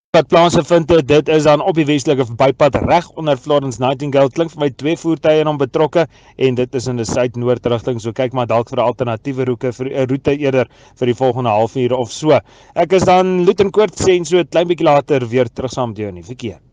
Wat plaasvind, dit is dan op die westelike verbypad reg onder Florence Nightingale. Klink vir my 2 voertuie dan betrokke en dit is in die suid-noord rigting. So kyk maar dalk vir 'n alternatiewe roete eerder vir die volgende halfuur of so. Ek is dan Luitenkoort sê en so 'n klein bietjie later weer terug saam met jou in die verkeer.